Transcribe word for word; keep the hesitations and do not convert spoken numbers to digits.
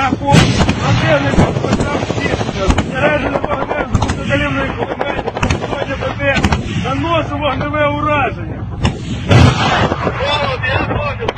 Я по противнику почав всіх. Заряджений вогнем з густокалібної кулемети. Сьогодні ПП наносив вогневе ураження. Холод, я понял.